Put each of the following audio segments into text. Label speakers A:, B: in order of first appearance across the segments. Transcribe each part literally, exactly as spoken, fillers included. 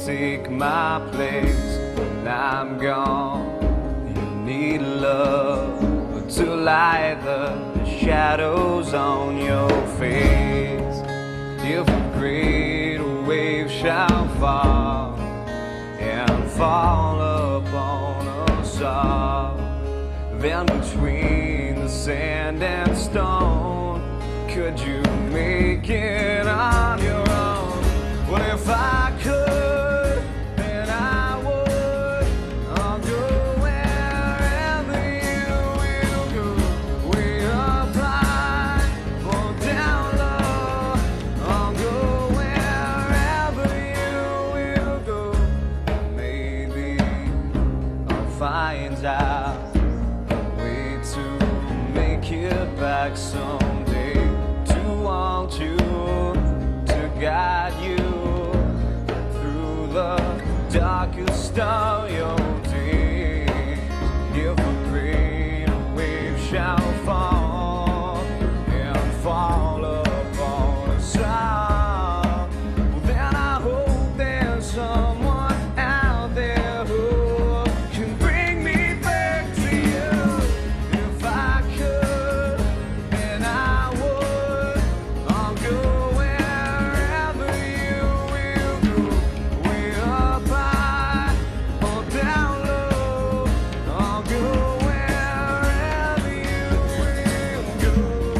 A: take my place when I'm gone. You need love to light the shadows on your face. If a great wave shall fall and fall upon us all, then between the sand and stone, could you make it on your own? Well, if I could, then I would. I'll go wherever you will go. Way up high or down low, I'll go wherever you will go. Maybe I'll find out a way to make it back someday, to want you, to guide you through the darkest of your days. If a great wave shall fall and fall upon us all, well, then I hope there's someone out there who can bring me back to you. If I could, then I would. I'll go wherever you will go. Way up high or down low, I'll go wherever you will go.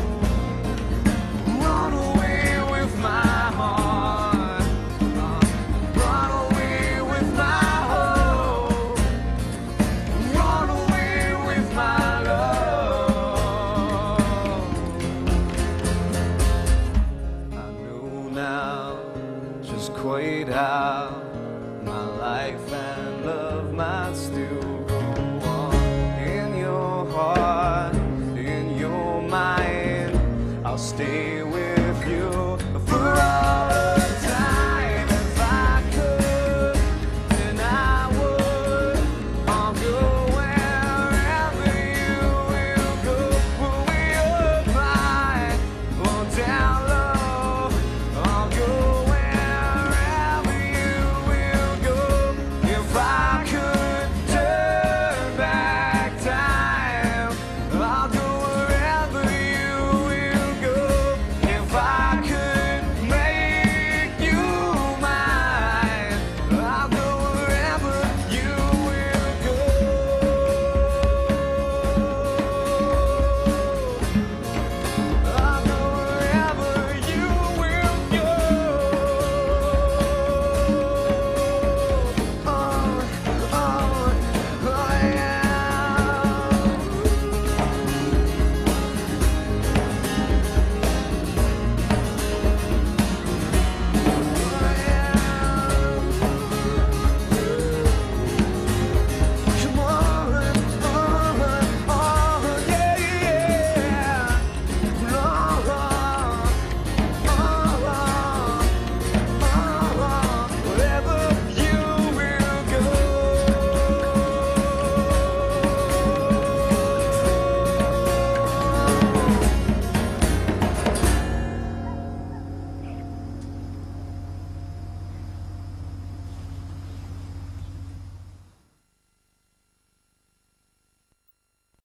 A: Run away with my heart, run away with my hope, run away with my love. I know now just quite how my life and love might still go on. In your heart, in your mind, I'll stay